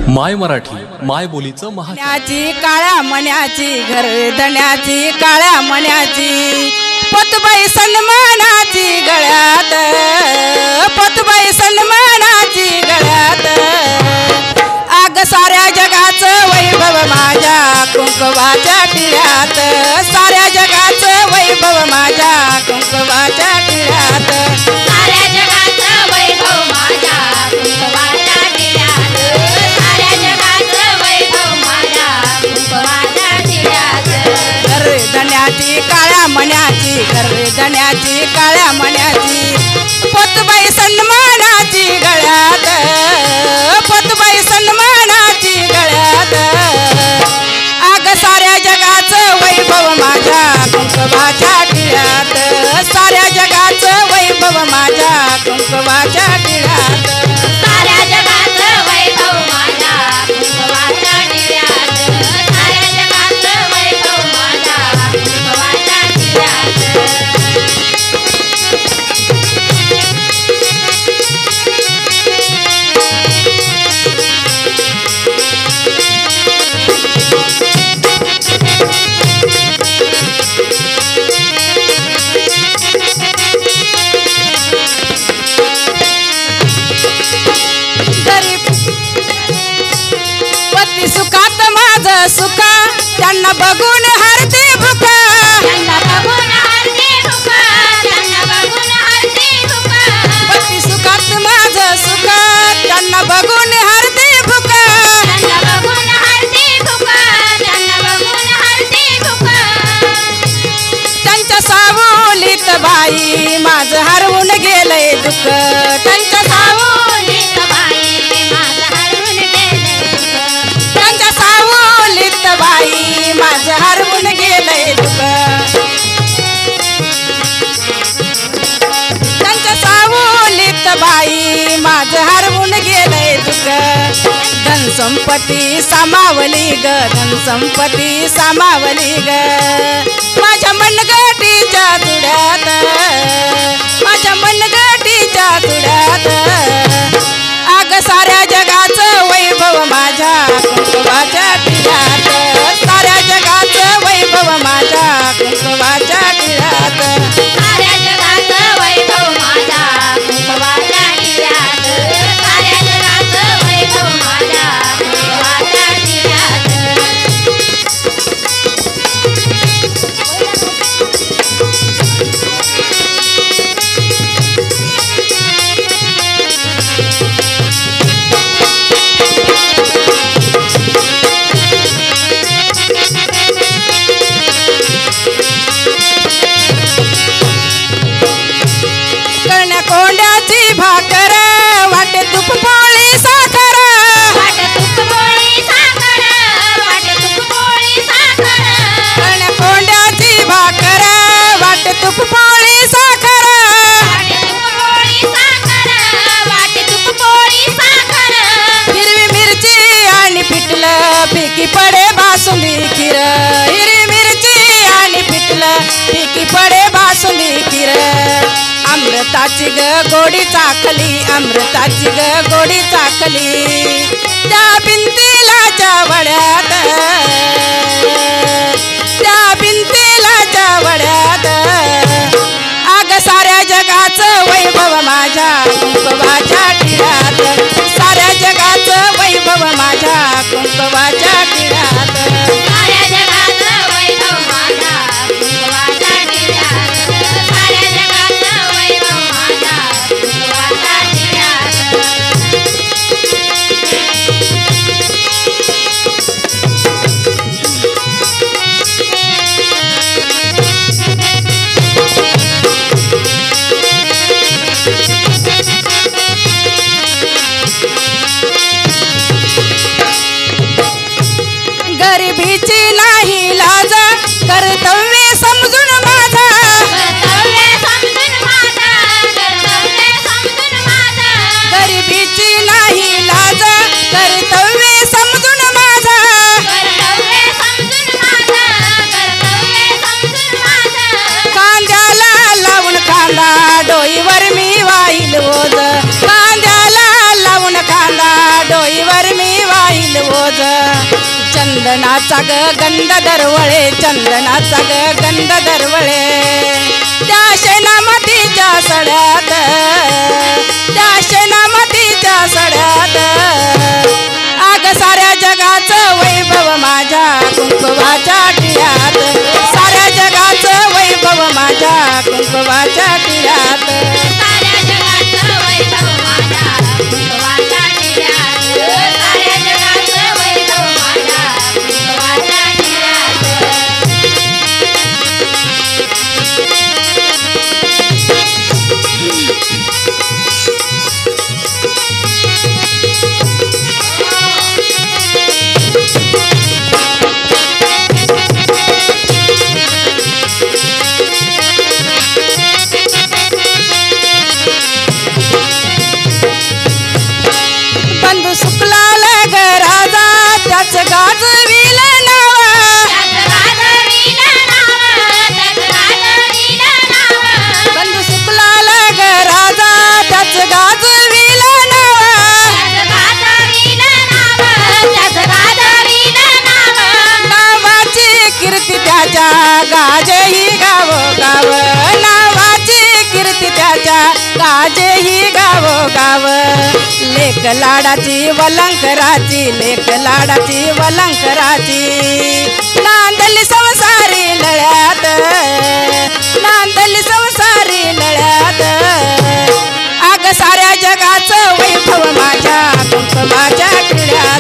माय मराठी माय बोलीचं मण्याची काळ्या मण्याची घरधण्याची काळ्या मण्याची पतबाई सन्मानाची गळ्यात पतबाई सन्मानाची गळ्यात आग साऱ्या जगाचं वैभव माझ्या कुंकवाच्या टिळ्यात साऱ्या जगाचं वैभव माझ्या कुंकवाच्या टिळ्यात साऱ्या जगाचं वैभव माझ्या कुंकवाच्या टिळ्यात साऱ्या जगाचं वैभव माझ्या कुंकवाच्या टिळ्यात घरधण्याची काळ्या मण्याची घरधण्याची काळ्या मण्याची पतबाई सन्मानाची गळ्यात पतबाई सन्मानाची गळ्यात आग साऱ्या जगाचं वैभव माझ्या कुंकवाच्या टिळ्यात साऱ्या जगाचं वैभव माझ्या कुंकवाच्या टिळ्यात साऱ्या जगाचं वैभव माझ्या कुंकवाच्या टिळ्यात साऱ्या जगाचं वैभव माझ्या कुंकवाच्या टिळ्यात पती सुखात माझं सुखा त्यांना बघून हरते भुका त्यांना बघून हरते भुका त्यांना बघून हरते भुका पती सुखात माझं सुखा त्यांना बघून हरते भुका त्यांना बघून हरते भुका त्यांना बघून हरते भुका त्यांच्या सावलीत बाई माझं हरवून गेलंय दुःख त्यांच्या सावलीत बाई माझं हरवून गेलंय दुःख त्यांच्या सावलीत बाई माझं हरवून गेलंय दुःख त्यांच्या सावलीत बाई माझं हरवून गेलंय दुःख धन संपत्ती सामावली ग धन संपत्ती सामावली ग माझ्या मनगटीच्या तुड्यात माझ्या मनगटीच्या तुड्यात आग साऱ्या जगाचं वैभव माझ्या कुंकवाच्या टिळ्यात साऱ्या जगाचं वैभव माझ्या कुंकवाच्या टिळ्यात साऱ्या जगाचं वैभव माझ्या कुंकवाच्या टिळ्यात साऱ्या जगाचं वैभव माझ्या कुंकवाच्या टिळ्यात कळण्या कोंड्याची भाकर वाटे तूप पोळी साखर वाट तुक पोळी साखर वाट तुक पोळी साखर कळण्या कोंड्याची भाकर वाटे तूप पोळी साखर वाट तुक पोळी साखर वाट तुक पोळी साखर हिरवी मिरची आणि पिठलं फिकी पडे बासुंदी खीर हिरवी मिरची आणि पिठलं फिकी पडे बासुंदी खीर अमृताची ग गोडी चाखली अमृताची ग गोडी चाखली त्या भिंतीला वड्यात त्या भिंतीला वड्यात आग साऱ्या जगाचं वैभव माझ्या कुंकवाच्या टिळ्यात साऱ्या जगाचं वैभव माझ्या कुंकवाच्या टिळ्यात साऱ्या जगाचं वैभव माझ्या कुंकवाच्या टिळ्यात साऱ्या जगाचं वैभव माझ्या कुंकवाच्या टिळ्यात गरिबीची नाही लाज कर्तव्य समजून माझा कर्तव्य समजून माझा कर्तव्य समजून माझा गरिबीची नाही लाज कर्तव्य समजून माझा कर्तव्य समजून माझा कर्तव्य समजून माझा कांद्याला लावून कांदा डोईवर मी वाईल ओझ कांद्याला लावून कांदा डोईवर मी वाईल माझे ओझ चंदनाचा ग गंध दरवळे चंदनाचा ग गंध दरवळे त्या शेणामतीच्या सड्यात त्या शेणामतीच्या सड्यात आग साऱ्या जगाचं वैभव माझ्या कुंकवाच्या टिळ्यात साऱ्या जगाचं वैभव माझ्या कुंकवाच्या टिळ्यात साऱ्या जगाचं वैभव माझ्या कुंकवाच्या टिळ्यात साऱ्या जगाचं वैभव माझ्या कुंकवाच्या टिळ्यात बंधू सुकलाल ग राजा त्याच गाजविल नाव बंधू सुकलाल ग राजा त्याच गाजविल नावाची कीर्ती त्याच्या गाजेही गाव गाव नावाची कीर्ती त्याच्या गाजेही गाव गाव लेख लाडाची वलंकराची लेख लाडाची वलंकराची नांदली संसारी लळ्यात नांदली संसारी लळ्यात आग साऱ्या जगाचं वैभव माझ्या कुंकवाच्या टिळ्यात